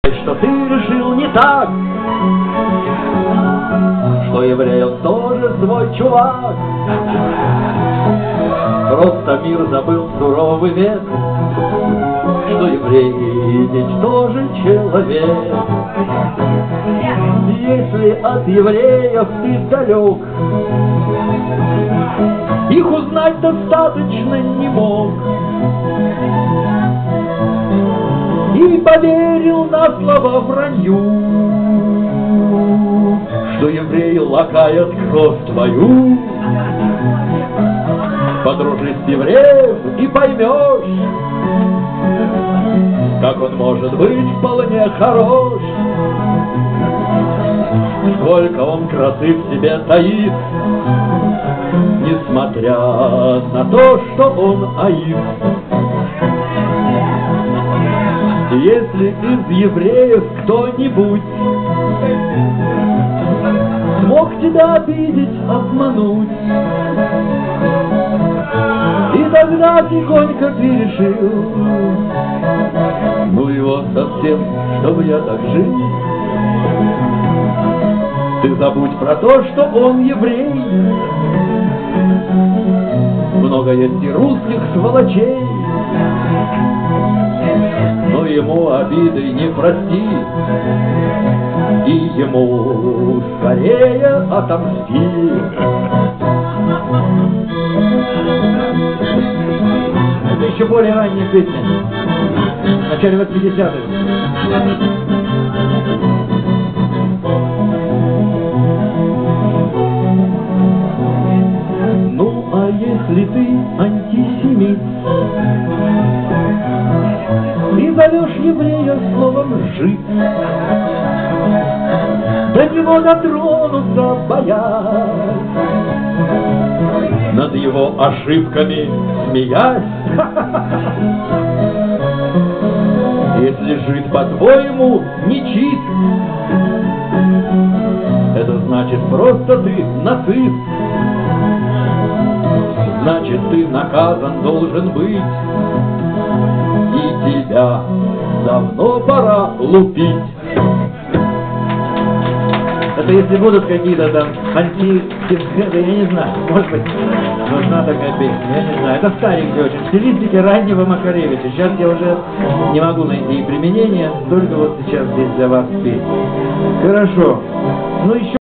Что ты решил не так, что еврей он тоже свой чувак. Просто мир забыл суровый век, что еврей ведь тоже человек. Если от евреев ты далек, их узнать достаточно не мог, и поверил на слово вранью, что еврей лакает кровь твою. Подружись с евреем и поймешь, как он может быть вполне хорош. Сколько он красы в себе таит, несмотря на то, что он аид. Если из евреев кто-нибудь смог тебя обидеть, обмануть, и тогда тихонько ты решил, ну его совсем, чтобы я так жил. Ты забудь про то, что он еврей. Много есть и русских сволочей, но ему обиды не прости, и ему скорее отомсти. Это еще более ранняя песня, в начале 80-х. Ну, а если ты антисемит и зовешь еврея словом «жид», до него дотронуться боясь, над его ошибками смеясь. Если жид, по-твоему, нечист, это значит просто ты нацист. Значит, ты наказан должен быть, и тебя давно пора лупить. Это если будут какие-то там антисемские, я не знаю, может быть, нужна такая песня, я не знаю. Это старенький очень, в стилистике раннего Макаревича. Сейчас я уже не могу найти применения, только вот сейчас здесь для вас петь. Хорошо. Ну еще